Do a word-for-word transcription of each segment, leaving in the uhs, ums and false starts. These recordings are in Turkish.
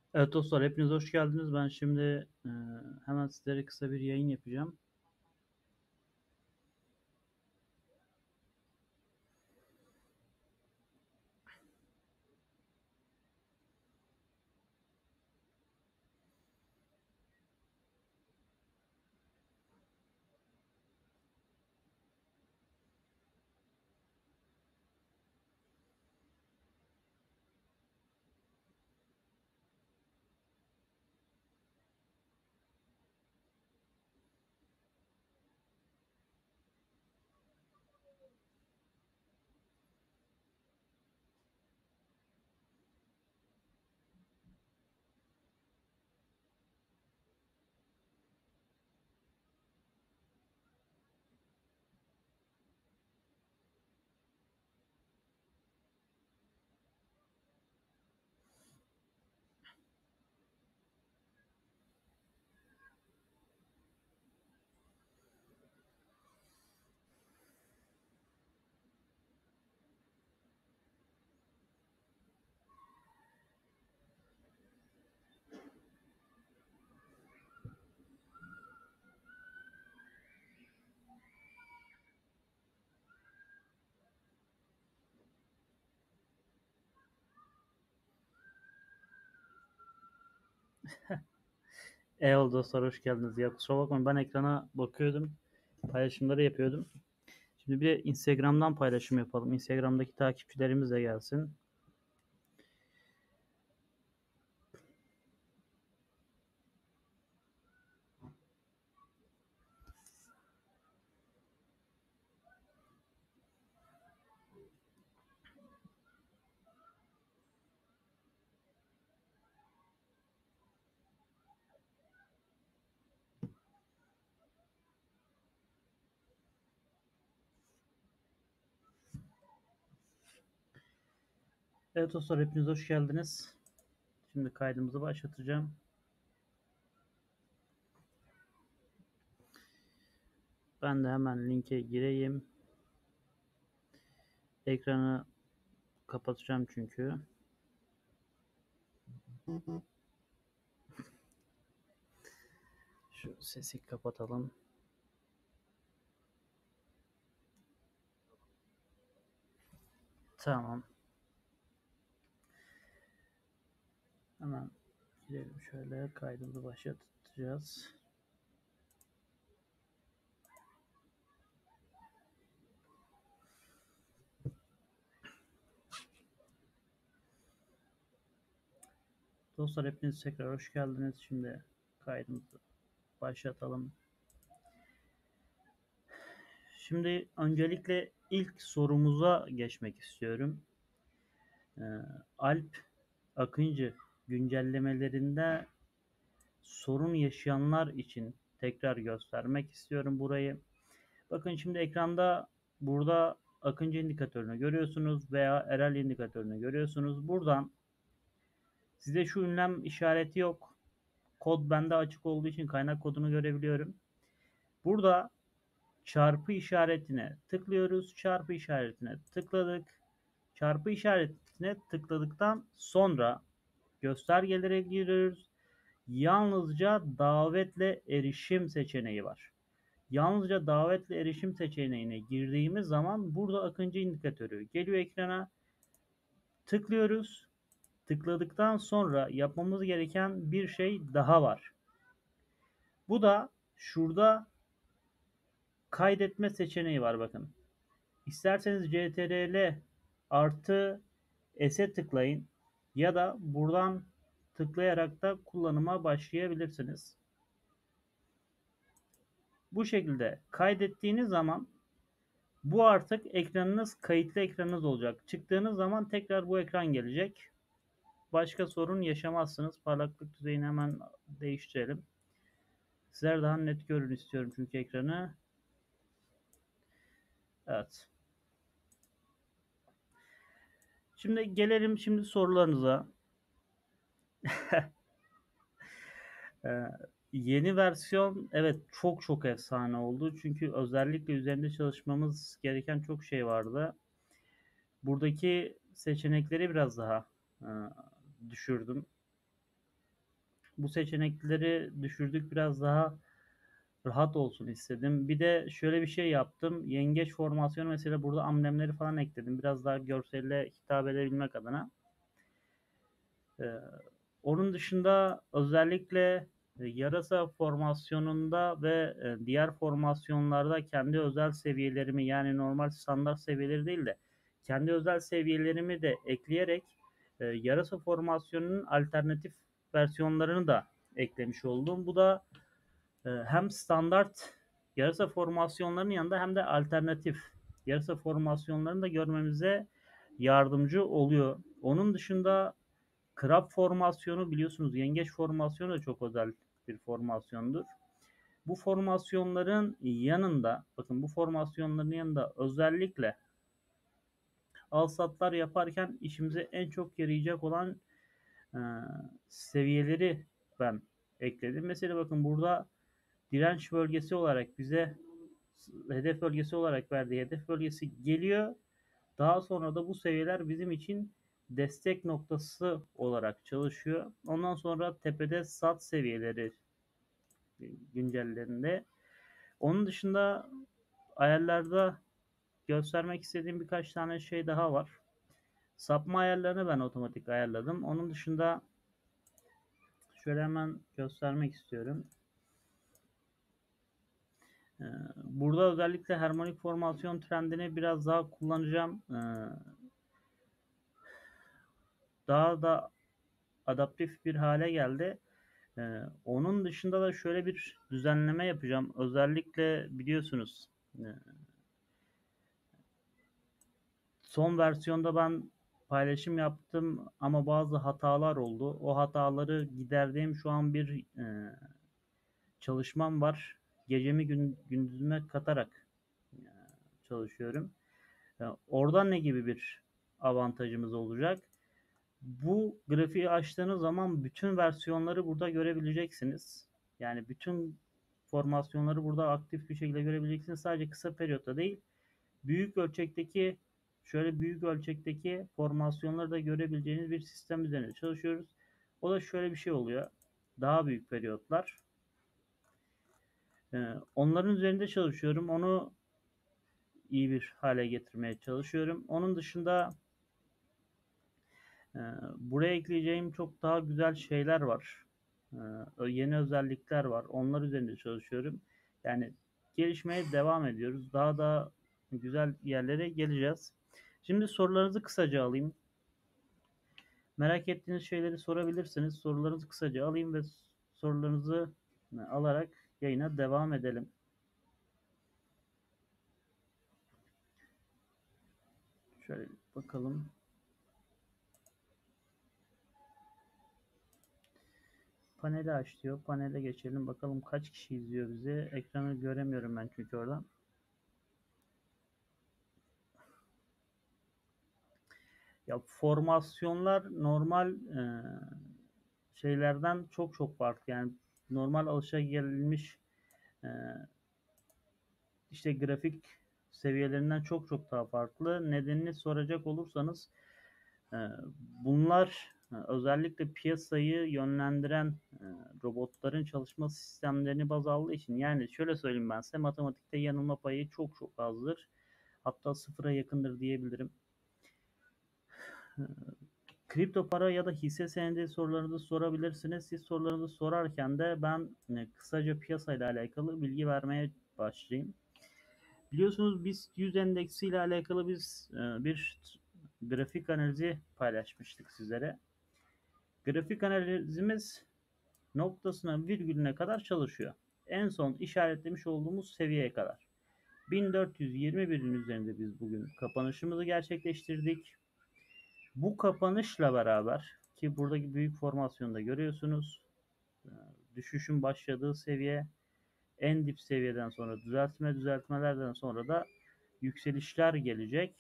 Evet dostlar, hepiniz hoş geldiniz. Ben şimdi e, hemen sizlere kısa bir yayın yapacağım. Eyvallah dostlar, hoş geldiniz. Ya kusura bakmayın, ben ekrana bakıyordum. Paylaşımları yapıyordum. Şimdi bir de Instagram'dan paylaşım yapalım. Instagram'daki takipçilerimiz de gelsin. Evet dostlar, hepiniz hoş geldiniz. Şimdi kaydımızı başlatacağım. Ben de hemen linke gireyim. Ekranı kapatacağım çünkü. Şu sesi kapatalım. Tamam. Hemen girelim şöyle. Kaydımızı başlatacağız. Dostlar, hepiniz tekrar hoş geldiniz. Şimdi kaydımızı başlatalım. Şimdi öncelikle ilk sorumuza geçmek istiyorum. Ee, Alp Akıncı güncellemelerinde sorun yaşayanlar için tekrar göstermek istiyorum burayı. Bakın şimdi ekranda burada Akıncı indikatörünü görüyorsunuz veya Erel indikatörünü görüyorsunuz. Buradan size şu ünlem işareti yok. Kod bende açık olduğu için kaynak kodunu görebiliyorum. Burada çarpı işaretine tıklıyoruz. Çarpı işaretine tıkladık. Çarpı işaretine tıkladıktan sonra göstergelere giriyoruz. Yalnızca davetle erişim seçeneği var. Yalnızca davetle erişim seçeneğine girdiğimiz zaman burada Akıncı indikatörü geliyor ekrana. Tıklıyoruz. Tıkladıktan sonra yapmamız gereken bir şey daha var. Bu da şurada kaydetme seçeneği var, bakın. İsterseniz C T R L artı S'e tıklayın ya da buradan tıklayarak da kullanıma başlayabilirsiniz. Bu şekilde kaydettiğiniz zaman bu artık ekranınız, kayıtlı ekranınız olacak. Çıktığınız zaman tekrar bu ekran gelecek. Başka sorun yaşamazsınız. Parlaklık düzeyini hemen değiştirelim. Sizler daha net görün istiyorum çünkü ekranı. Evet. Şimdi gelelim şimdi sorularınıza. Ee, Yeni versiyon evet çok çok efsane oldu. Çünkü özellikle üzerinde çalışmamız gereken çok şey vardı. Buradaki seçenekleri biraz daha e, düşürdüm. Bu seçenekleri düşürdük, biraz daha rahat olsun istedim. Bir de şöyle bir şey yaptım. Yengeç formasyonu mesela, burada amblemleri falan ekledim. Biraz daha görselle hitap edebilmek adına. Ee, Onun dışında özellikle e, yarasa formasyonunda ve e, diğer formasyonlarda kendi özel seviyelerimi, yani normal standart seviyeleri değil de kendi özel seviyelerimi de ekleyerek e, yarasa formasyonunun alternatif versiyonlarını da eklemiş oldum. Bu da e, hem standart yarasa formasyonlarının yanında hem de alternatif yarasa formasyonlarını da görmemize yardımcı oluyor. Onun dışında krab formasyonu, biliyorsunuz yengeç formasyonu da çok özel bir formasyondur. Bu formasyonların yanında, bakın bu formasyonların yanında özellikle alsatlar yaparken işimize en çok yarayacak olan e, seviyeleri ben ekledim. Mesela bakın burada direnç bölgesi olarak bize hedef bölgesi olarak verdiği hedef bölgesi geliyor. Daha sonra da bu seviyeler bizim için destek noktası olarak çalışıyor. Ondan sonra tepede sat seviyeleri güncellerinde. Onun dışında ayarlarda göstermek istediğim birkaç tane şey daha var. Sapma ayarlarını ben otomatik ayarladım. Onun dışında şöyle hemen göstermek istiyorum. Ee, Burada özellikle harmonik formasyon trendini biraz daha kullanacağım. Ee, Daha da adaptif bir hale geldi. Ee, onun dışında da şöyle bir düzenleme yapacağım. Özellikle biliyorsunuz e, son versiyonda ben paylaşım yaptım ama bazı hatalar oldu. O hataları giderdiğim şu an bir e, çalışmam var. Gecemi gün, gündüzüme katarak e, çalışıyorum. E, oradan ne gibi bir avantajımız olacak? Bu grafiği açtığınız zaman bütün versiyonları burada görebileceksiniz. Yani bütün formasyonları burada aktif bir şekilde görebileceksiniz. Sadece kısa periyotta değil, büyük ölçekteki şöyle büyük ölçekteki formasyonları da görebileceğiniz bir sistem üzerine çalışıyoruz. O da şöyle bir şey oluyor. Daha büyük periyotlar. Ee, onların üzerinde çalışıyorum. Onu iyi bir hale getirmeye çalışıyorum. Onun dışında e, buraya ekleyeceğim çok daha güzel şeyler var. Ee, yeni özellikler var. Onlar üzerinde çalışıyorum. Yani gelişmeye devam ediyoruz. Daha da güzel yerlere geleceğiz. Şimdi sorularınızı kısaca alayım. Merak ettiğiniz şeyleri sorabilirsiniz. Sorularınızı kısaca alayım ve sorularınızı alarak yayına devam edelim. Şöyle bakalım. Paneli aç diyor. Panele geçelim. Bakalım kaç kişi izliyor bizi. Ekranı göremiyorum ben çünkü oradan. Ya formasyonlar normal e, şeylerden çok çok farklı. Yani normal alışagelmiş e, işte grafik seviyelerinden çok çok daha farklı. Nedenini soracak olursanız e, bunlar e, özellikle piyasayı yönlendiren e, robotların çalışma sistemlerini baz aldığı için, yani şöyle söyleyeyim ben size, matematikte yanılma payı çok çok azdır. Hatta sıfıra yakındır diyebilirim. E, Kripto para ya da hisse senedi sorularınızı sorabilirsiniz. Siz sorularınızı sorarken de ben e, kısaca piyasayla alakalı bilgi vermeye başlayayım. Biliyorsunuz biz yüz endeksi ile alakalı biz e, bir grafik analizi paylaşmıştık sizlere. Grafik analizimiz noktasına virgülüne kadar çalışıyor. En son işaretlemiş olduğumuz seviyeye kadar. bin dört yüz yirmi birin üzerinde biz bugün kapanışımızı gerçekleştirdik. Bu kapanışla beraber, ki buradaki büyük formasyonda görüyorsunuz, düşüşün başladığı seviye, en dip seviyeden sonra düzeltme düzeltmelerden sonra da yükselişler gelecek.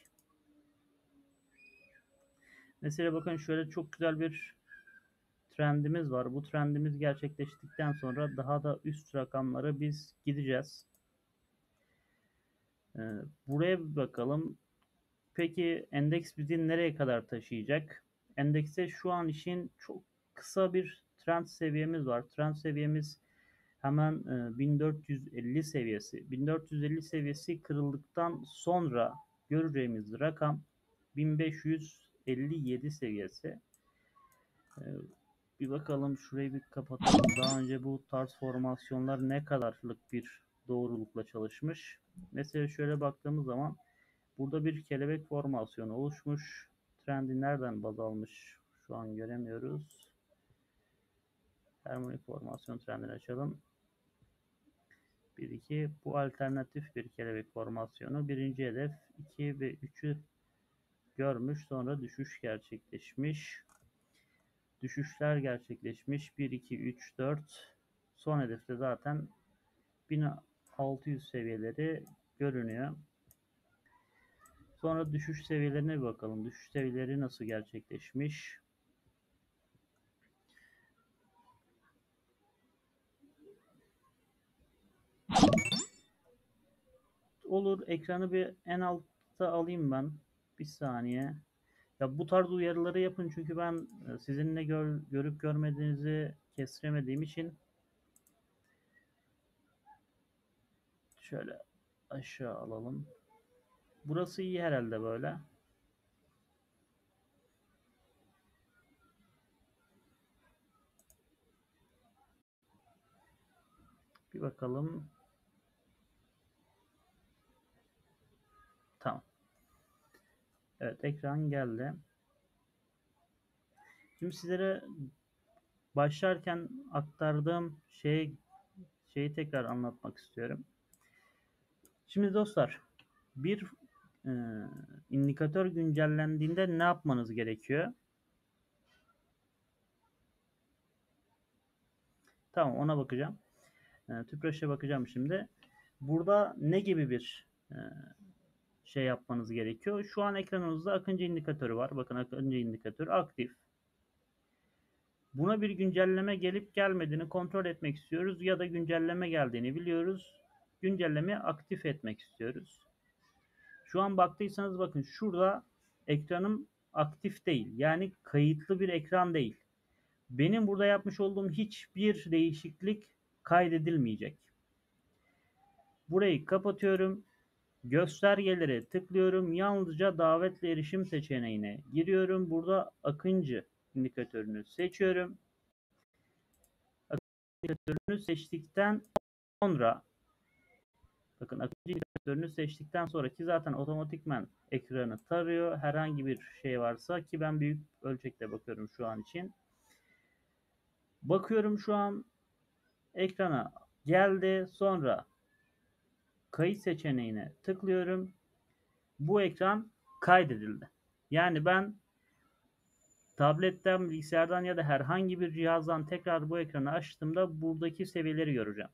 Mesela bakın şöyle çok güzel bir trendimiz var. Bu trendimiz gerçekleştikten sonra daha da üst rakamlara biz gideceğiz. Ee, Buraya bir bakalım. Peki endeks bizi nereye kadar taşıyacak? Endekste şu an için çok kısa bir trend seviyemiz var. Trend seviyemiz hemen e, bin dört yüz elli seviyesi. bin dört yüz elli seviyesi kırıldıktan sonra göreceğimiz rakam bin beş yüz elli yedi seviyesi. E, Bir bakalım, şurayı bir kapatalım. Daha önce bu tarz formasyonlar ne kadarlık bir doğrulukla çalışmış? Mesela şöyle baktığımız zaman burada bir kelebek formasyonu oluşmuş. Trendi nereden baz almış? Şu an göremiyoruz. Harmonik formasyon trendini açalım. bir iki, bu alternatif bir kelebek formasyonu. Birinci hedef iki ve üçü görmüş. Sonra düşüş gerçekleşmiş. Düşüşler gerçekleşmiş. bir iki üç dört. Son hedefte zaten bin altı yüz seviyeleri görünüyor. Sonra düşüş seviyelerine bir bakalım. Düşüş seviyeleri nasıl gerçekleşmiş? Olur, ekranı bir en altta alayım ben. Bir saniye. Ya bu tarz uyarıları yapın, çünkü ben e, sizin ne gör, görüp görmediğinizi kestiremediğim için. Şöyle aşağı alalım. Burası iyi herhalde böyle. Bir bakalım. Tamam. Evet, ekran geldi. Şimdi sizlere başlarken aktardığım şey şeyi tekrar anlatmak istiyorum. Şimdi dostlar, bir e, indikatör güncellendiğinde ne yapmanız gerekiyor? Tamam, ona bakacağım. E, Tüpraş'a bakacağım şimdi. Burada ne gibi bir e, şey yapmanız gerekiyor? Şu an ekranınızda Akıncı indikatörü var. Bakın, Akıncı indikatörü aktif. Buna bir güncelleme gelip gelmediğini kontrol etmek istiyoruz ya da güncelleme geldiğini biliyoruz. Güncellemeyi aktif etmek istiyoruz. Şu an baktıysanız bakın, şurada ekranım aktif değil. Yani kayıtlı bir ekran değil. Benim burada yapmış olduğum hiçbir değişiklik kaydedilmeyecek. Burayı kapatıyorum. Göstergelere tıklıyorum. Yalnızca davetle erişim seçeneğine giriyorum. Burada Akıncı indikatörünü seçiyorum. Indikatörünü seçtikten sonra bakın, Akıncı indikatörünü seçtikten sonra ki zaten otomatikman ekranı tarıyor. Herhangi bir şey varsa, ki ben büyük ölçekte bakıyorum şu an için. Bakıyorum, şu an ekrana geldi. Sonra kayıt seçeneğine tıklıyorum. Bu ekran kaydedildi. Yani ben tabletten, bilgisayardan ya da herhangi bir cihazdan tekrar bu ekranı açtığımda buradaki seviyeleri göreceğim.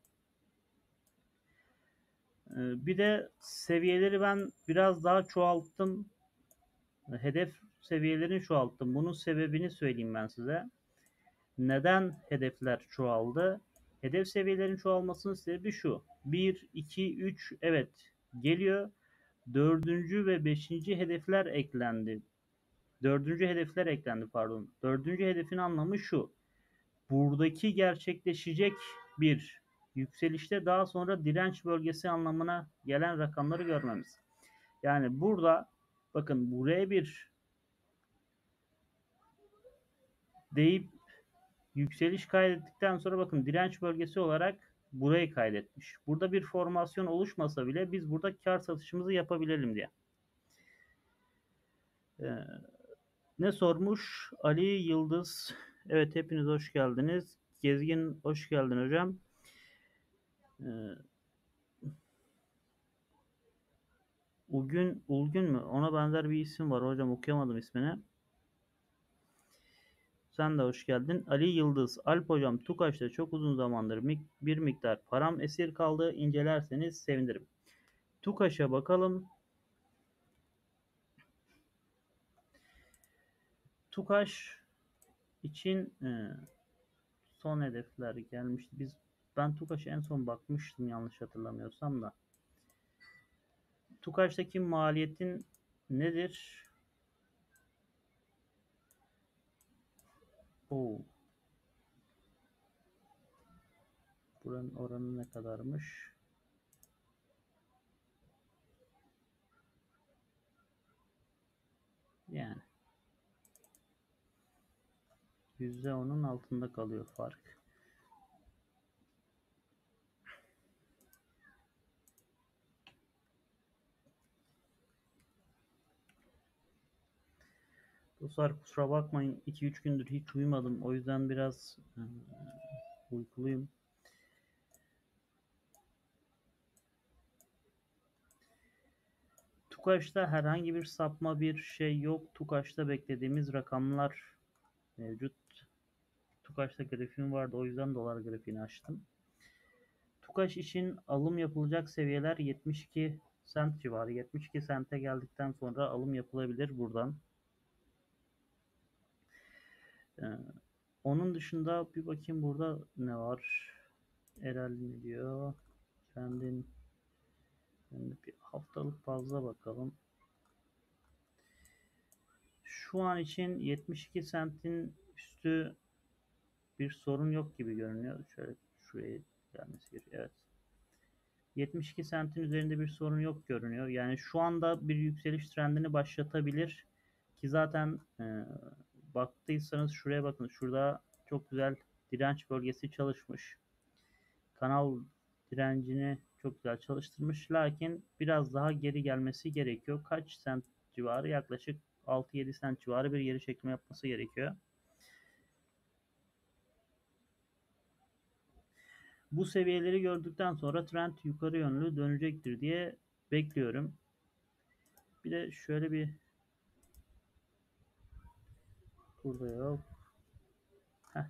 Bir de seviyeleri ben biraz daha çoğalttım. Hedef seviyelerini çoğalttım. Bunun sebebini söyleyeyim ben size. Neden hedefler çoğaldı? Hedef seviyelerin çoğalmasının sebebi şu. bir, iki, üç, evet geliyor. Dördüncü ve beşinci hedefler eklendi. Dördüncü hedefler eklendi pardon. Dördüncü hedefin anlamı şu. Buradaki gerçekleşecek bir yükselişte daha sonra direnç bölgesi anlamına gelen rakamları görmemiz. Yani burada bakın, buraya bir deyip yükseliş kaydettikten sonra bakın, direnç bölgesi olarak burayı kaydetmiş. Burada bir formasyon oluşmasa bile biz burada kar satışımızı yapabilelim diye. Ee, Ne sormuş? Ali Yıldız. Evet, hepiniz hoş geldiniz. Gezgin hoş geldin hocam. Ee, Ulgün, Ulgün mü? Ona benzer bir isim var hocam, okuyamadım ismini. Sen de hoş geldin. Ali Yıldız. Alp hocam, Tukaş'ta çok uzun zamandır bir miktar param esir kaldı. İncelerseniz sevinirim. Tukaş'a bakalım. Tukaş için e, son hedefler gelmişti. Biz ben Tukaş'a en son bakmıştım yanlış hatırlamıyorsam da. Tukaş'taki maliyetin nedir? Oo. Buranın oranı ne kadarmış? Yani yüzde onun altında kalıyor fark. Dostlar kusura bakmayın, iki üç gündür hiç uyumadım. O yüzden biraz e, uykuluyum. TUKAŞ'ta herhangi bir sapma bir şey yok. TUKAŞ'ta beklediğimiz rakamlar mevcut. TUKAŞ'ta grafiğim vardı, o yüzden dolar grafiğini açtım. TUKAŞ için alım yapılacak seviyeler yetmiş iki sent civarı. yetmiş iki sente geldikten sonra alım yapılabilir buradan. Ee, onun dışında bir bakayım burada ne var. Erel ne diyor? Trendin bir haftalık fazla bakalım. Şu an için yetmiş iki sentin üstü bir sorun yok gibi görünüyor. Şöyle şuraya gelmesi gerekiyor. Evet. yetmiş iki sentin üzerinde bir sorun yok görünüyor. Yani şu anda bir yükseliş trendini başlatabilir ki zaten e, baktıysanız şuraya bakın. Şurada çok güzel direnç bölgesi çalışmış. Kanal direncini çok güzel çalıştırmış. Lakin biraz daha geri gelmesi gerekiyor. Kaç sent civarı? Yaklaşık altı yedi sent civarı bir geri çekilme yapması gerekiyor. Bu seviyeleri gördükten sonra trend yukarı yönlü dönecektir diye bekliyorum. Bir de şöyle bir burada yok. Heh.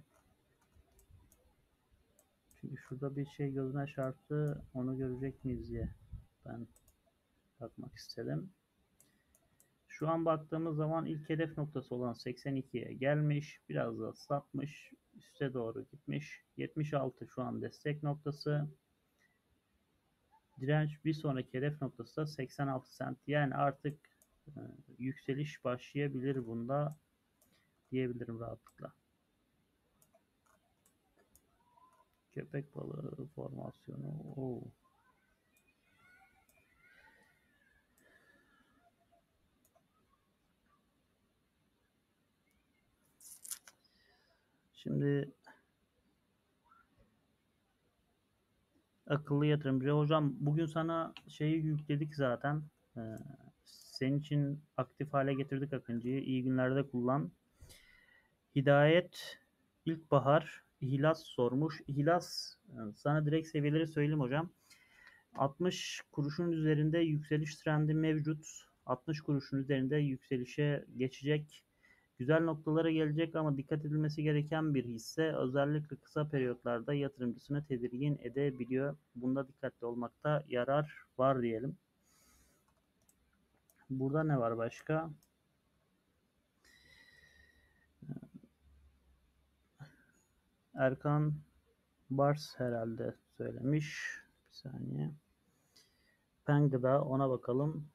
Çünkü şurada bir şey gözüme çarptı. Onu görecek miyiz diye ben bakmak istedim. Şu an baktığımız zaman ilk hedef noktası olan seksen ikiye gelmiş. Biraz da sapmış. Üste doğru gitmiş. yetmiş altı şu an destek noktası. Direnç bir sonraki hedef noktası da seksen altı sent. Yani artık e, yükseliş başlayabilir bunda diyebilirim rahatlıkla. Köpek balığı formasyonu. Oo. Şimdi akıllı yatırımcı hocam, bugün sana şeyi yükledik zaten. Ee, senin için aktif hale getirdik Akıncı'yı. İyi günlerde kullan. Hidayet İlkbahar İhlas sormuş. İhlas, sana direkt seviyeleri söyleyeyim hocam. altmış kuruşun üzerinde yükseliş trendi mevcut. altmış kuruşun üzerinde yükselişe geçecek. Güzel noktalara gelecek ama dikkat edilmesi gereken bir hisse. Özellikle kısa periyotlarda yatırımcısını tedirgin edebiliyor. Bunda dikkatli olmakta yarar var diyelim. Burada ne var başka? Erkan Bars herhalde söylemiş. Bir saniye. Penga'da ona bakalım.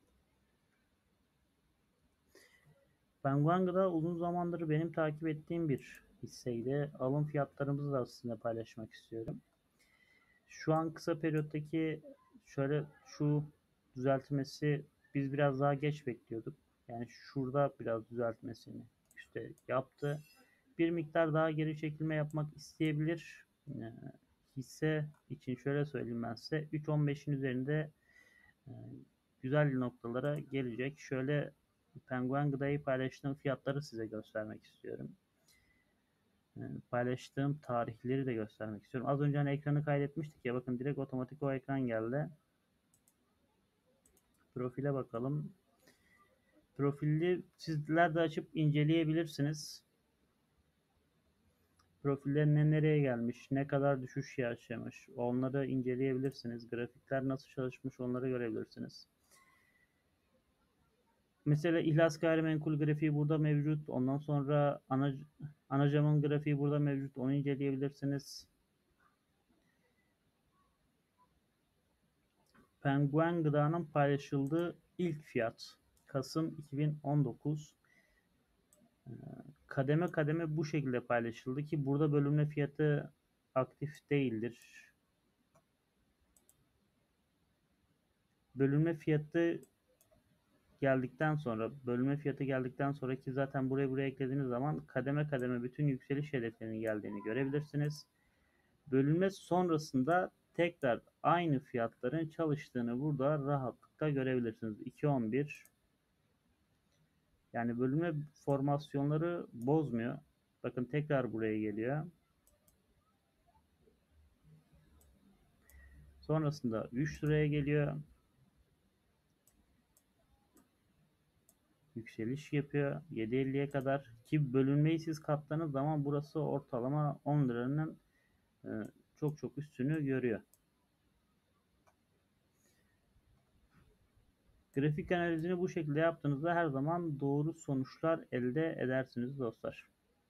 Penguen'da uzun zamandır benim takip ettiğim bir hisseydi. Alım fiyatlarımızı da aslında paylaşmak istiyorum. Şu an kısa periyottaki şöyle şu düzeltmesi biz biraz daha geç bekliyorduk. Yani şurada biraz düzeltmesini işte yaptı. Bir miktar daha geri çekilme yapmak isteyebilir. Ee, hisse için şöyle söyleyeyim ben size. üç on beşin üzerinde e, güzel noktalara gelecek. Şöyle Penguen Gıda'yı paylaştığım fiyatları size göstermek istiyorum. E, paylaştığım tarihleri de göstermek istiyorum. Az önce hani ekranı kaydetmiştik ya, bakın direkt otomatik o ekran geldi. Profile bakalım. Profili sizler de açıp inceleyebilirsiniz. Profillerine nereye gelmiş, ne kadar düşüş yaşamış onları inceleyebilirsiniz. Grafikler nasıl çalışmış onları görebilirsiniz. Mesela İhlas Gayrimenkul grafiği burada mevcut. Ondan sonra ana, Anacam'ın grafiği burada mevcut. Onu inceleyebilirsiniz. Penguen Gıda'nın paylaşıldığı ilk fiyat Kasım iki bin on dokuz. Kademe kademe bu şekilde paylaşıldı ki burada bölümle fiyatı aktif değildir. bölünme fiyatı geldikten sonra bölünme fiyatı geldikten sonraki zaten buraya buraya eklediğiniz zaman kademe kademe bütün yükseliş hedeflerinin geldiğini görebilirsiniz. Bölünme sonrasında tekrar aynı fiyatların çalıştığını burada rahatlıkla görebilirsiniz. iki on bir, yani bölünme formasyonları bozmuyor. Bakın tekrar buraya geliyor. Sonrasında üç liraya geliyor. Yükseliş yapıyor yedi elliye kadar, ki bölünmeyi siz katladığınız zaman burası ortalama on liranın e, çok çok üstünü görüyor. Grafik analizini bu şekilde yaptığınızda her zaman doğru sonuçlar elde edersiniz dostlar.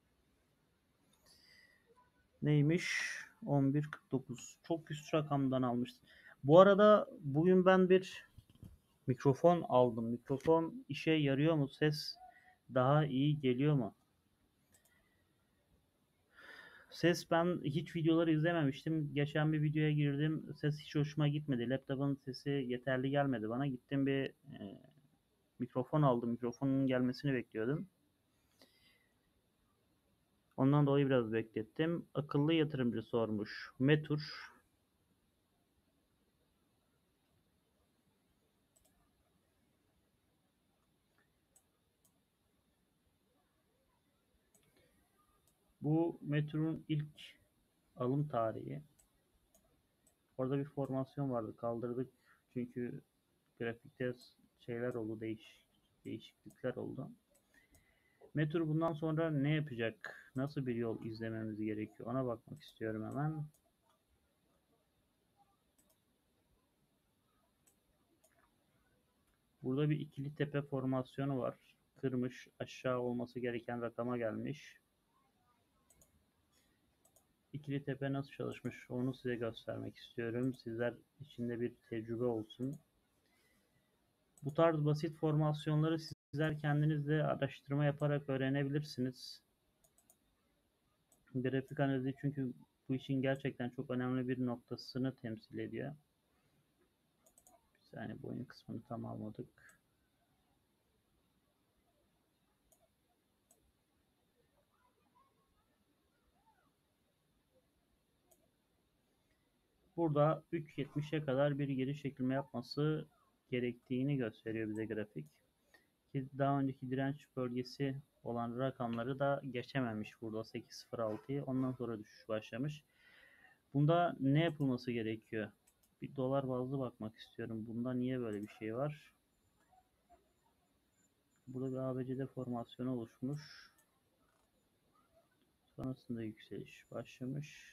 Neymiş? on bir kırk dokuz. Çok üst rakamdan almıştım. Bu arada bugün ben bir mikrofon aldım. Mikrofon işe yarıyor mu? Ses daha iyi geliyor mu? Ses, ben hiç videoları izlememiştim. Geçen bir videoya girdim. Ses hiç hoşuma gitmedi. Laptopun sesi yeterli gelmedi bana. Gittim bir e, mikrofon aldım. Mikrofonun gelmesini bekliyordum. Ondan dolayı biraz beklettim. Akıllı yatırımcı sormuş. Metur. Bu Metur'un ilk alım tarihi. Orada bir formasyon vardı. Kaldırdık. Çünkü grafikte şeyler oldu. Değiş, değişiklikler oldu. Metur bundan sonra ne yapacak? Nasıl bir yol izlememiz gerekiyor? Ona bakmak istiyorum hemen. Burada bir ikili tepe formasyonu var. Kırmış, aşağı olması gereken rakama gelmiş. İkili tepe nasıl çalışmış onu size göstermek istiyorum. Sizler içinde bir tecrübe olsun. Bu tarz basit formasyonları sizler kendiniz de araştırma yaparak öğrenebilirsiniz. Grafik analizi çünkü bu işin gerçekten çok önemli bir noktasını temsil ediyor. Bir saniye, boyun kısmını tamamladık. Burada üç yetmişe kadar bir geri çekilme yapması gerektiğini gösteriyor bize grafik. Ki daha önceki direnç bölgesi olan rakamları da geçememiş burada sekiz nokta sıfır altıyı. Ondan sonra düşüş başlamış. Bunda ne yapılması gerekiyor? Bir dolar bazlı bakmak istiyorum. Bunda niye böyle bir şey var? Burada bir A B C D formasyonu oluşmuş. Sonrasında yükseliş başlamış.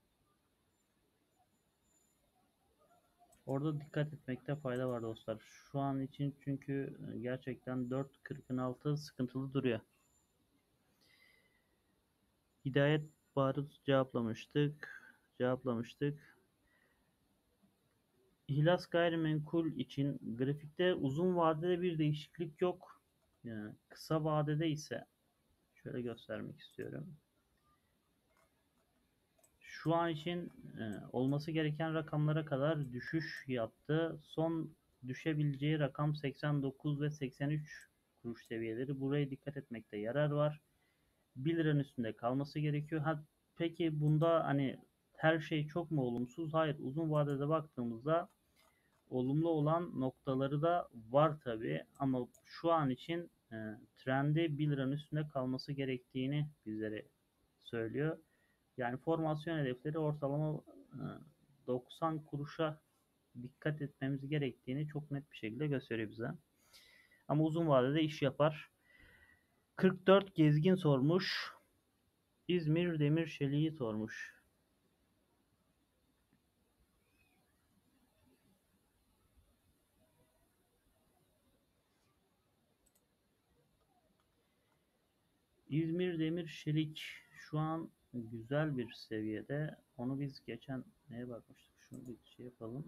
Orada dikkat etmekte fayda var dostlar. Şu an için çünkü gerçekten dört kırkın altı sıkıntılı duruyor. Hidayet Barut cevaplamıştık. Cevaplamıştık. Hilas Gayrimenkul için grafikte uzun vadede bir değişiklik yok. Yani kısa vadede ise şöyle göstermek istiyorum. Şu an için e, olması gereken rakamlara kadar düşüş yaptı. Son düşebileceği rakam seksen dokuz ve seksen üç kuruş seviyeleri. Buraya dikkat etmekte yarar var. bir liranın üstünde kalması gerekiyor. Ha, peki bunda hani her şey çok mu olumsuz? Hayır. Uzun vadede baktığımızda olumlu olan noktaları da var tabii. Ama şu an için e, trendi bir liranın üstünde kalması gerektiğini bizlere söylüyor. Yani formasyon hedefleri ortalama e, doksan kuruşa dikkat etmemiz gerektiğini çok net bir şekilde gösteriyor bize. Ama uzun vadede iş yapar. kırk dört Gezgin sormuş. İzmir Demir Çeliği sormuş. İzmir Demir Çelik şu an güzel bir seviyede. Onu biz geçen neye bakmıştık? Şunu bir şey yapalım.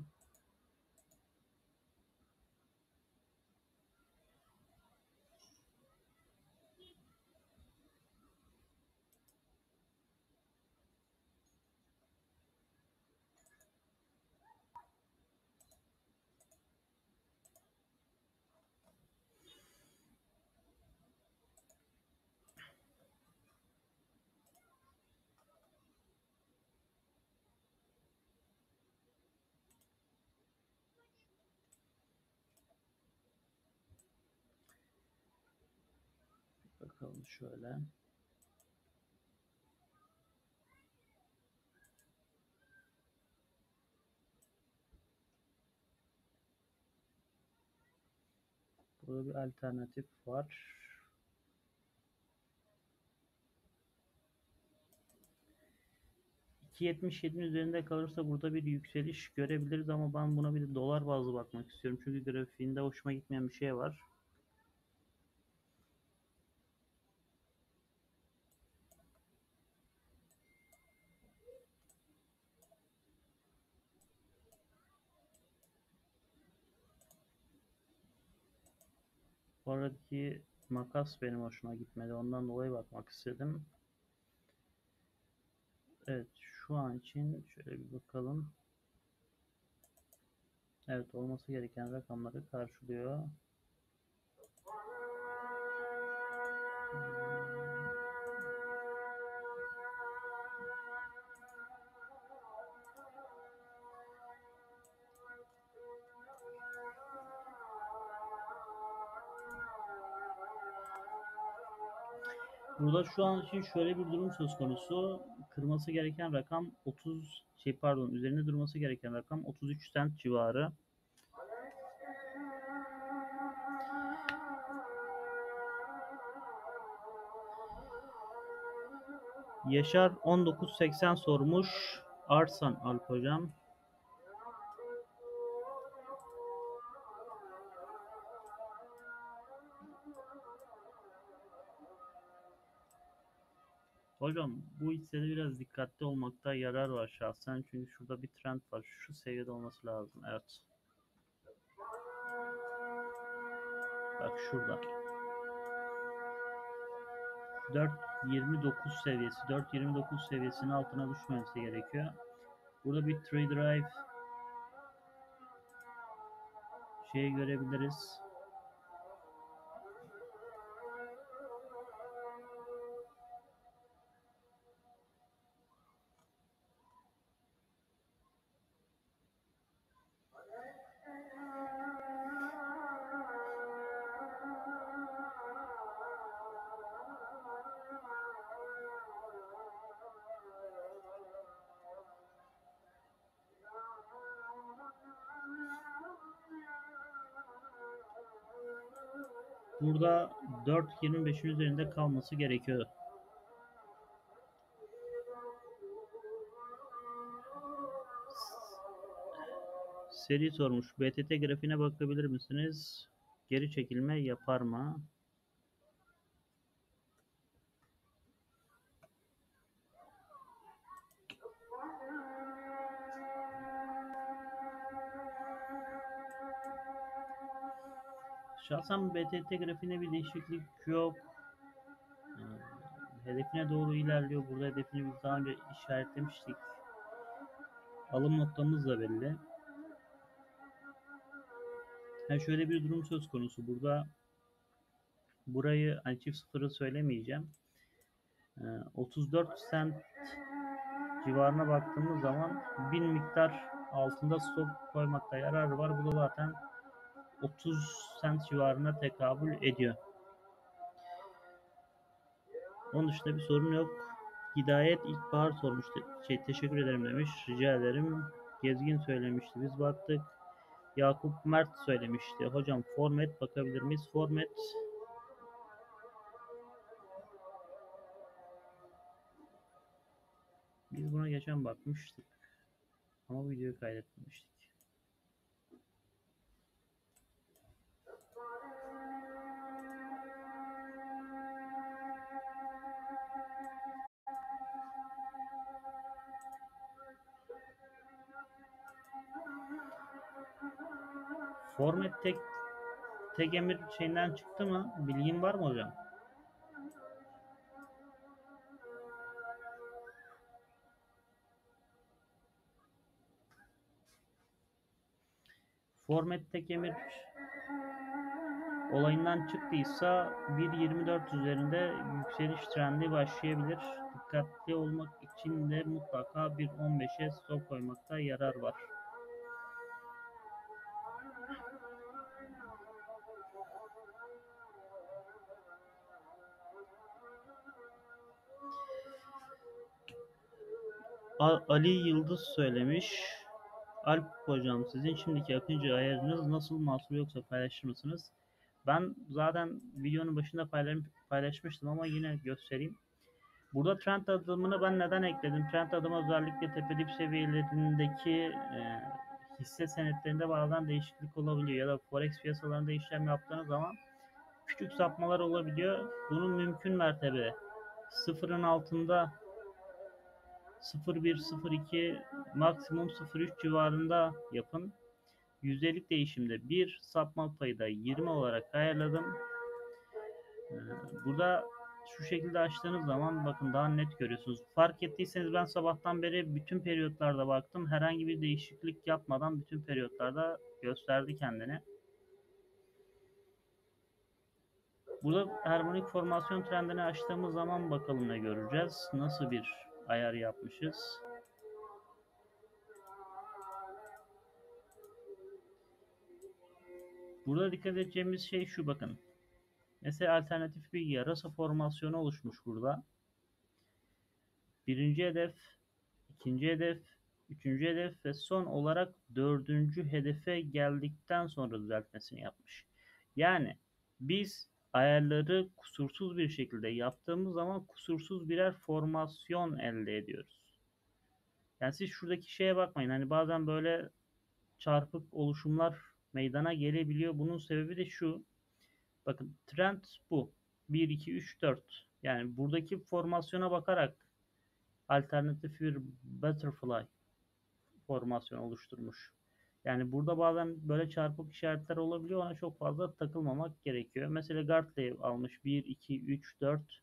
Bakalım şöyle. Burada bir alternatif var. iki yetmiş yedinin üzerinde kalırsa burada bir yükseliş görebiliriz ama ben buna bir de dolar bazlı bakmak istiyorum. Çünkü grafiğinde hoşuma gitmeyen bir şey var. Oradaki makas benim hoşuma gitmedi. Ondan dolayı bakmak istedim. Evet, şu an için şöyle bir bakalım. Evet, olması gereken rakamları karşılıyor. Burada şu an için şöyle bir durum söz konusu. Kırması gereken rakam otuz şey pardon üzerinde durması gereken rakam otuz üç sent civarı. Yaşar on dokuz seksen sormuş. Arsan Alp hocam. Hocam bu hissede biraz dikkatli olmakta yarar var şahsen. Çünkü şurada bir trend var. Şu seviyede olması lazım. Evet. Bak şurada. dört yirmi dokuz seviyesi. dört yirmi dokuz seviyesinin altına düşmemesi gerekiyor. Burada bir trade drive şeyi görebiliriz. Burada dört yirmi beşin üzerinde kalması gerekiyor. Seri sormuş. B T T grafiğine bakabilir misiniz? Geri çekilme yapar mı? Şahsen B T T grafiğinde bir değişiklik yok. Hedefine doğru ilerliyor. Burada hedefini biz daha önce işaretlemiştik. Alım noktamız da belli. Yani şöyle bir durum söz konusu. Burada burayı hani çift sıfırı söylemeyeceğim. otuz dört sent civarına baktığımız zaman bin miktar altında stop koymakta yarar var. Bu da zaten otuz sent civarına tekabül ediyor. Onun dışında bir sorun yok. Hidayet İlkbahar sormuştu. Şey, teşekkür ederim demiş. Rica ederim. Gezgin söylemişti. Biz baktık. Yakup Mert söylemişti. Hocam format bakabilir miyiz? Format biz buna geçen bakmıştık. Ama videoyu kaydetmemiştik. Format tek tek emir şeyinden çıktı mı? Bilgin var mı hocam? Format tek emir olayından çıktıysa bir yirmi dört üzerinde yükseliş trendi başlayabilir. Dikkatli olmak için de mutlaka bir on beşe stop koymakta yarar var. A- Ali Yıldız söylemiş. Alp hocam, sizin şimdiki Akıncı ayarınız nasıl, mahsur yoksa paylaşır mısınız? Ben zaten videonun başında paylaş- paylaşmıştım ama yine göstereyim. Burada trend adımını ben neden ekledim? Trend adımı özellikle tepe dip seviyelerindeki e, hisse senetlerinde bazen değişiklik olabiliyor ya da forex piyasalarında işlem yaptığınız zaman küçük sapmalar olabiliyor. Bunun mümkün mertebe sıfırın altında sıfır virgül bir sıfır iki maksimum sıfır virgül üç civarında yapın. Yüzdelik değişimde bir sapma payı da yirmi olarak ayarladım. Ee, Burada şu şekilde açtığınız zaman bakın daha net görüyorsunuz. Fark ettiyseniz ben sabahtan beri bütün periyotlarda baktım. Herhangi bir değişiklik yapmadan bütün periyotlarda gösterdi kendini. Burada harmonik formasyon trendini açtığımız zaman bakalım ne göreceğiz. Nasıl bir ayar yapmışız. Burada dikkat edeceğimiz şey şu, bakın. Mesela alternatif bir yarasa formasyonu oluşmuş burada. Birinci hedef, ikinci hedef, üçüncü hedef ve son olarak dördüncü hedefe geldikten sonra düzeltmesini yapmış. Yani biz ayarları kusursuz bir şekilde yaptığımız zaman kusursuz birer formasyon elde ediyoruz. Yani siz şuradaki şeye bakmayın. Hani bazen böyle çarpık oluşumlar meydana gelebiliyor. Bunun sebebi de şu. Bakın trend bu. bir, iki, üç, dört. Yani buradaki formasyona bakarak alternatif bir butterfly formasyon oluşturmuş. Yani burada bazen böyle çarpık işaretler olabiliyor. Ona çok fazla takılmamak gerekiyor. Mesela Gartley almış bir, iki, üç, dört.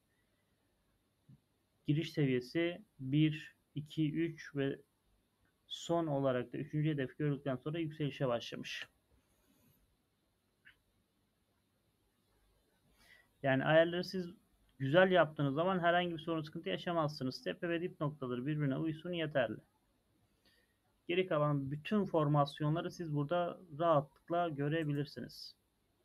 Giriş seviyesi bir, iki, üç ve son olarak da üçüncü hedef gördükten sonra yükselişe başlamış. Yani ayarları siz güzel yaptığınız zaman herhangi bir sorun sıkıntı yaşamazsınız. Tepe ve dip noktaları birbirine uysun yeterli. Geri kalan bütün formasyonları siz burada rahatlıkla görebilirsiniz.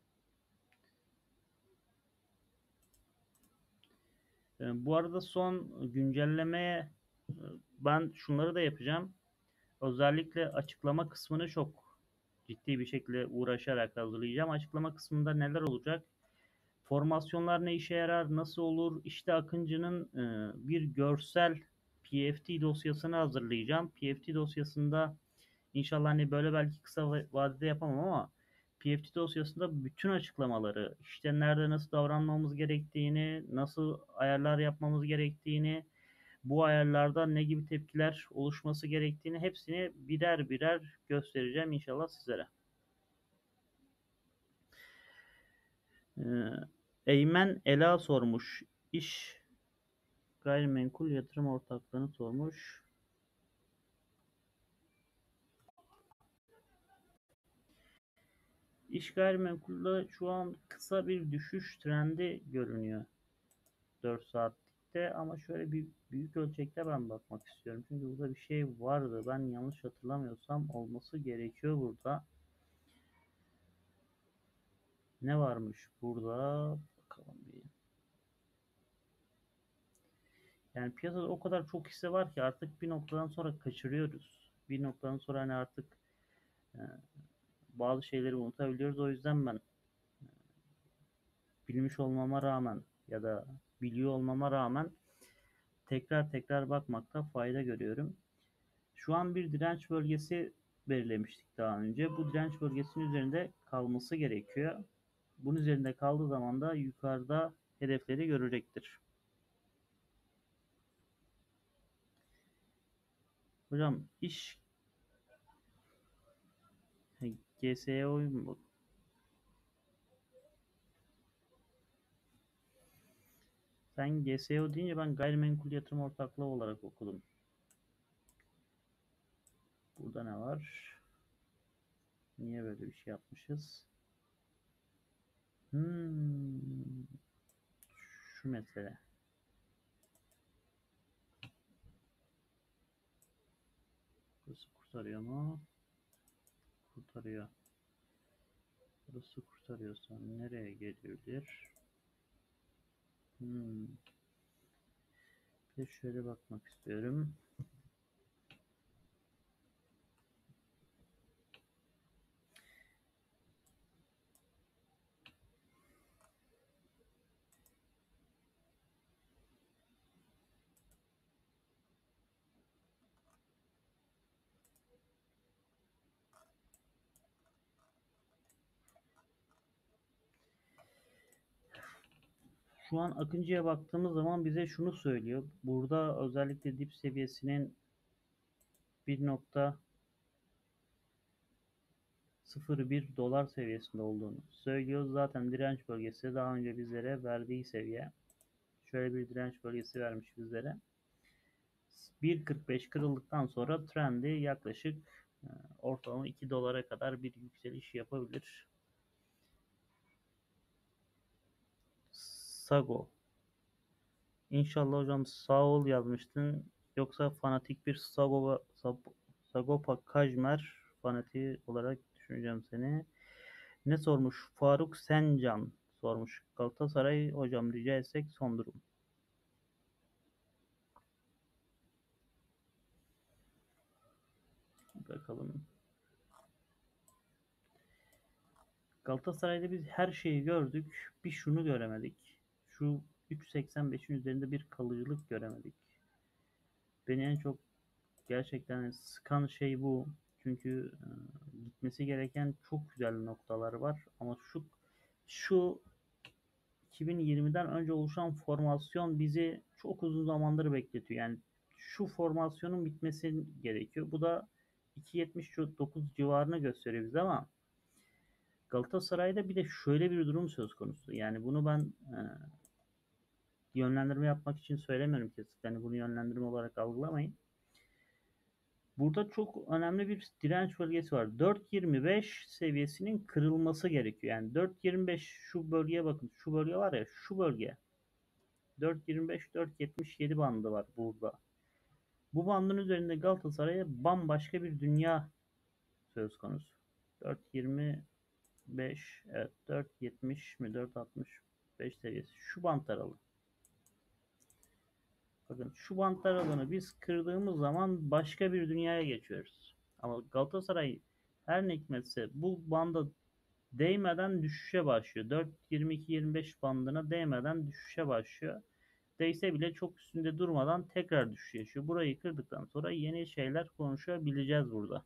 Ee, Bu arada son güncellemeye e, ben şunları da yapacağım. Özellikle açıklama kısmını çok ciddi bir şekilde uğraşarak hazırlayacağım. Açıklama kısmında neler olacak? Formasyonlar ne işe yarar, nasıl olur? İşte Akıncı'nın e, bir görsel P F T dosyasını hazırlayacağım. P F T dosyasında inşallah hani böyle belki kısa vadede yapamam ama P F T dosyasında bütün açıklamaları, işte nerede nasıl davranmamız gerektiğini, nasıl ayarlar yapmamız gerektiğini, bu ayarlarda ne gibi tepkiler oluşması gerektiğini hepsini birer birer göstereceğim inşallah sizlere. Ee, Eymen Ela sormuş. İş gayrimenkul yatırım ortaklığını sormuş. İş gayrimenkulde şu an kısa bir düşüş trendi görünüyor. dört saatlikte ama şöyle bir büyük ölçekte ben bakmak istiyorum. Çünkü burada bir şey vardı. Ben yanlış hatırlamıyorsam olması gerekiyor burada. Ne varmış burada? Bakalım bir. Yani piyasada o kadar çok hisse var ki artık bir noktadan sonra kaçırıyoruz. Bir noktadan sonra hani artık e, bazı şeyleri unutabiliyoruz. O yüzden ben bilmiş olmama rağmen ya da biliyor olmama rağmen tekrar tekrar bakmakta fayda görüyorum. Şu an bir direnç bölgesi belirlemiştik daha önce. Bu direnç bölgesinin üzerinde kalması gerekiyor. Bunun üzerinde kaldığı zaman da yukarıda hedefleri görecektir. Hocam iş G S E O mu? Sen G S E O deyince ben gayrimenkul yatırım ortaklığı olarak okudum. Burada ne var? Niye böyle bir şey yapmışız? Hmm, şu mesele. Burası kurtarıyor mu? Kurtarıyor. Burası kurtarıyorsa nereye gelebilir? Hmm. Bir de şöyle bakmak istiyorum. Şu an Akıncı'ya baktığımız zaman bize şunu söylüyor. Burada özellikle dip seviyesinin bir nokta sıfır bir dolar seviyesinde olduğunu söylüyor. Zaten direnç bölgesi daha önce bizlere verdiği seviye. Şöyle bir direnç bölgesi vermiş bizlere. bir kırk beş kırıldıktan sonra trendi yaklaşık e, ortalama iki dolara kadar bir yükseliş yapabilir. Sago. İnşallah hocam sağ ol yazmıştın. Yoksa fanatik bir Sagopa, Sagopa Kajmer fanatiği olarak düşüneceğim seni. Ne sormuş? Faruk Sencan sormuş. Galatasaray hocam rica etsek son durum. Bakalım. Galatasaray'da biz her şeyi gördük. Bir şunu göremedik. Şu üç seksen beşin üzerinde bir kalıcılık göremedik. Beni en çok gerçekten sıkan şey bu. Çünkü e, gitmesi gereken çok güzel noktalar var. Ama şu şu iki bin yirmiden önce oluşan formasyon bizi çok uzun zamandır bekletiyor. Yani şu formasyonun bitmesi gerekiyor. Bu da iki yetmiş dokuz civarını gösteriyor bize ama Galatasaray'da bir de şöyle bir durum söz konusu. Yani bunu ben e, yönlendirme yapmak için söylemiyorum kesinlikle. Yani bunu yönlendirme olarak algılamayın. Burada çok önemli bir direnç bölgesi var. dört yirmi beş seviyesinin kırılması gerekiyor. Yani dört yirmi beş şu bölgeye bakın. Şu bölge var ya şu bölge. dört yirmi beş dört yetmiş yedi bandı var burada. Bu bandın üzerinde Galatasaray'a bambaşka bir dünya söz konusu. dört yirmi beş evet dört yetmiş mi dört altmış beş seviyesi. Şu bant aralığı. Bakın şu bant aralığını biz kırdığımız zaman başka bir dünyaya geçiyoruz. Ama Galatasaray her ne hikmetse bu banda değmeden düşüşe başlıyor. dört yirmi iki yirmi beş bandına değmeden düşüşe başlıyor. Değse bile çok üstünde durmadan tekrar düşüş yaşıyor. Burayı kırdıktan sonra yeni şeyler konuşabileceğiz burada.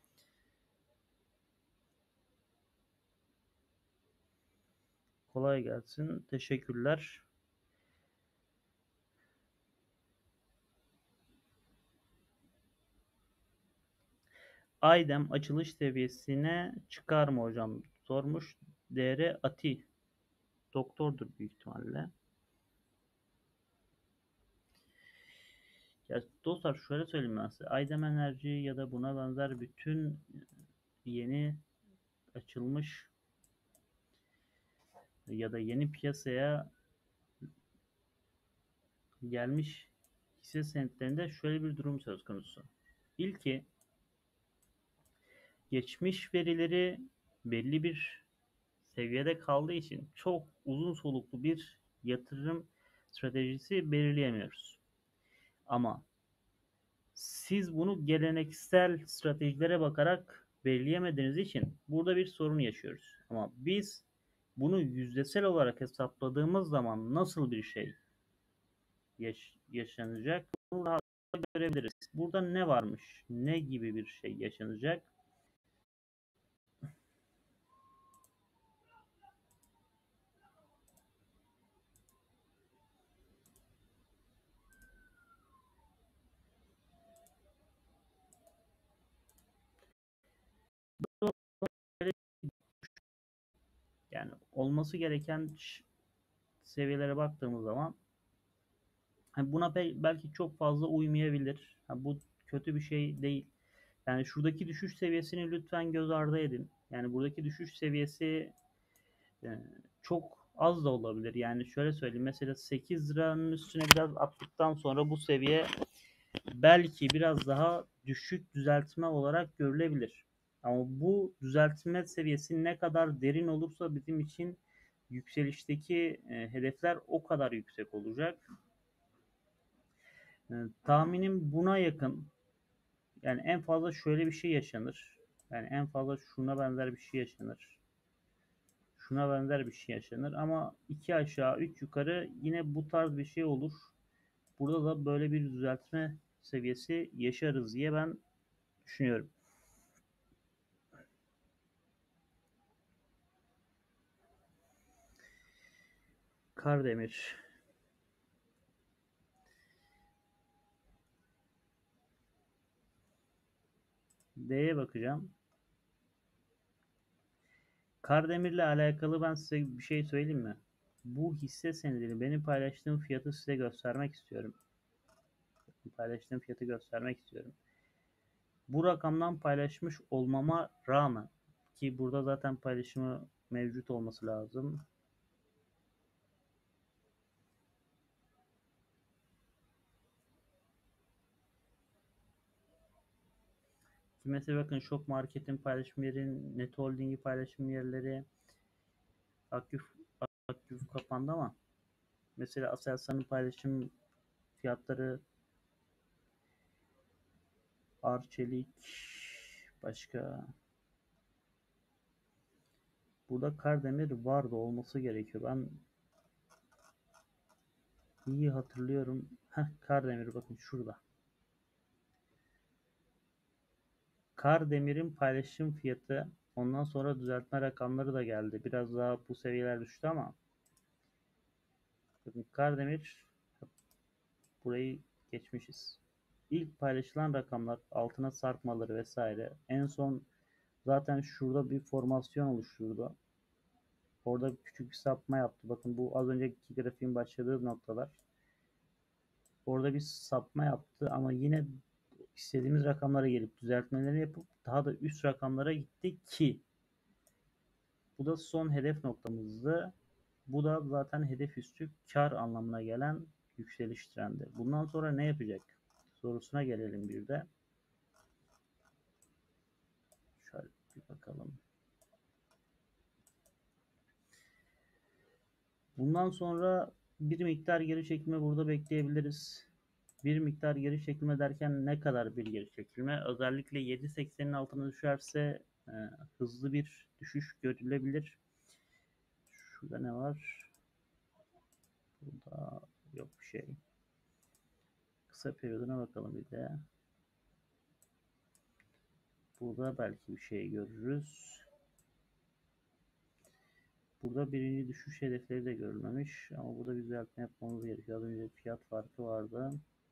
Kolay gelsin. Teşekkürler. Aydem açılış seviyesine çıkar mı hocam? Sormuş. D R Ati. Doktordur büyük ihtimalle. Ya dostlar şöyle söyleyeyim ben size. Aydem Enerji ya da buna benzer bütün yeni açılmış ya da yeni piyasaya gelmiş hisse senetlerinde şöyle bir durum söz konusu. İlki geçmiş verileri belli bir seviyede kaldığı için çok uzun soluklu bir yatırım stratejisi belirleyemiyoruz. Ama siz bunu geleneksel stratejilere bakarak belirleyemediğiniz için burada bir sorun yaşıyoruz. Ama biz bunu yüzdesel olarak hesapladığımız zaman nasıl bir şey yaş yaşanacak bunu rahatlıkla görebiliriz. Burada ne varmış? Ne gibi bir şey yaşanacak? Yani olması gereken seviyelere baktığımız zaman hani buna belki çok fazla uymayabilir. Ha, bu kötü bir şey değil. Yani şuradaki düşüş seviyesini lütfen göz ardı edin. Yani buradaki düşüş seviyesi e, çok az da olabilir. Yani şöyle söyleyeyim. Mesela sekiz liranın üstüne biraz attıktan sonra bu seviye belki biraz daha düşük düzeltme olarak görülebilir. Ama bu düzeltme seviyesi ne kadar derin olursa bizim için yükselişteki e, hedefler o kadar yüksek olacak. E, tahminim buna yakın. Yani en fazla şöyle bir şey yaşanır. Yani en fazla şuna benzer bir şey yaşanır. Şuna benzer bir şey yaşanır ama iki aşağı üç yukarı yine bu tarz bir şey olur. Burada da böyle bir düzeltme seviyesi yaşarız diye ben düşünüyorum. Kardemir. D'ye bakacağım. Kardemir'le alakalı ben size bir şey söyleyeyim mi? Bu hisse senedini benim paylaştığım fiyatı size göstermek istiyorum. Paylaştığım fiyatı göstermek istiyorum. Bu rakamdan paylaşmış olmama rağmen, ki burada zaten paylaşımı mevcut olması lazım. Ki mesela bakın Şok Market'in paylaşım yeri, Net Holding'i paylaşım yerleri, Akgüf, Akgüf kapandı ama mesela Aselsan'ın paylaşım fiyatları, Arçelik, başka burada Kardemir vardı, olması gerekiyor. Ben iyi hatırlıyorum. Heh, Kardemir bakın şurada. Kardemir'in paylaşım fiyatı, ondan sonra düzeltme rakamları da geldi. Biraz daha bu seviyeler düştü ama bakın Kardemir, burayı geçmişiz. İlk paylaşılan rakamlar, altına sarkmaları vesaire. En son zaten şurada bir formasyon oluşturdu. Orada küçük bir sapma yaptı. Bakın bu az önceki grafiğin başladığı noktalar. Orada bir sapma yaptı ama yine istediğimiz rakamlara gelip düzeltmeleri yapıp daha da üst rakamlara gitti ki bu da son hedef noktamızdı. Bu da zaten hedef üstü kar anlamına gelen yükseliş trendi. Bundan sonra ne yapacak sorusuna gelelim bir de. Şöyle bir bakalım. Bundan sonra bir miktar geri çekilme burada bekleyebiliriz. Bir miktar geri çekilme derken ne kadar bir geri çekilme? Özellikle yedi seksenin altına düşerse e, hızlı bir düşüş görülebilir. Şurada ne var? Burada yok bir şey. Kısa periyoduna bakalım bir de. Burada belki bir şey görürüz. Burada birinci düşüş hedefleri de görülmemiş. Ama burada bir düzeltme yapmamız gerekiyor. Az önce fiyat farkı vardı.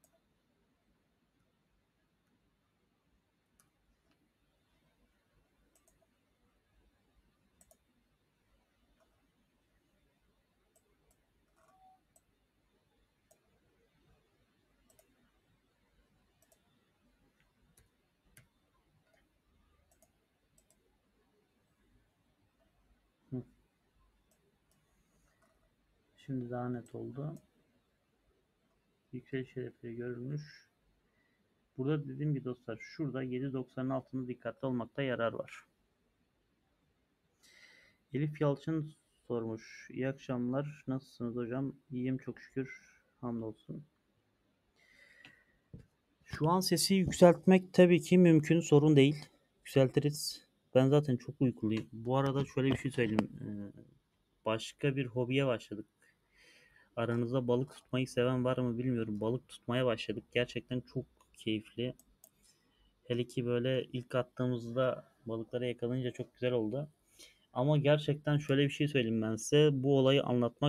Hı. Şimdi daha net oldu. Yükseliş hedefleri görülmüş. Burada dediğim gibi dostlar, şurada yedi doksanın altında dikkatli olmakta yarar var. Elif Yalçın sormuş. İyi akşamlar. Nasılsınız hocam? İyiyim çok şükür. Hamdolsun. Şu an sesi yükseltmek tabii ki mümkün. Sorun değil. Yükseltiriz. Ben zaten çok uykuluyum. Bu arada şöyle bir şey söyleyeyim. Ee, başka bir hobiye başladık. Aranızda balık tutmayı seven var mı bilmiyorum. Balık tutmaya başladık. Gerçekten çok keyifli. Hele ki böyle ilk attığımızda balıkları yakalayınca çok güzel oldu. Ama gerçekten şöyle bir şey söyleyeyim ben size. Bu olayı anlatmak